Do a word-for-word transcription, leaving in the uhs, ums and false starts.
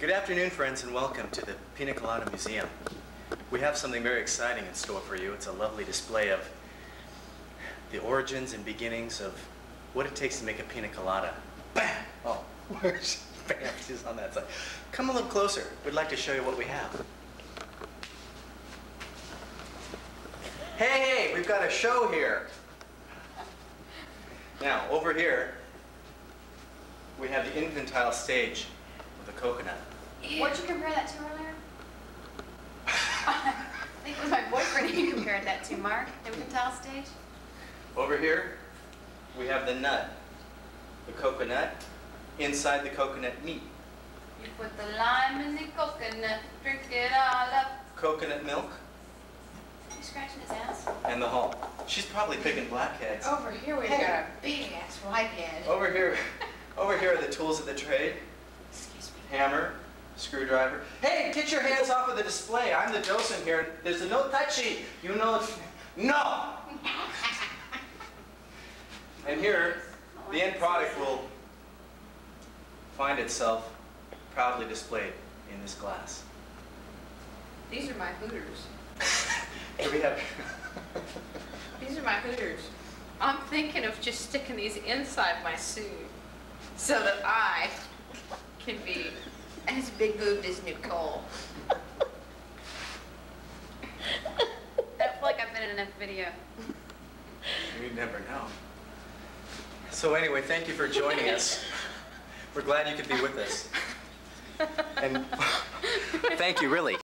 Good afternoon, friends, and welcome to the Pina Colada Museum. We have something very exciting in store for you. It's a lovely display of the origins and beginnings of what it takes to make a pina colada. Bam! Oh, where's Bam? She's on that side. Come a little closer. We'd like to show you what we have. Hey, hey, we've got a show here. Now, over here, we have the infantile stage of the coconut. What'd you compare that to earlier? I think it was my boyfriend you compared that to, Mark. Infantile stage. Over here, we have the nut, the coconut, inside the coconut meat. You put the lime in the coconut, drink it all up. Coconut milk. You scratching his ass? And the hull. She's probably picking blackheads. Over here we've Hey. got a big ass whitehead. Over here, over here are the tools of the trade. Excuse me. Hammer, screwdriver. Hey, get your hands off of the display. I'm the docent here. There's a no touchy. You know, no. And here, the end product will find itself proudly displayed in this glass. These are my Hooters. Here we have. These are my Hooters. I'm thinking of just sticking these inside my suit so that I can be as big boobed as Nicole. I feel like I've been in enough video. You never know. So anyway, thank you for joining us. We're glad you could be with us. And thank you, really.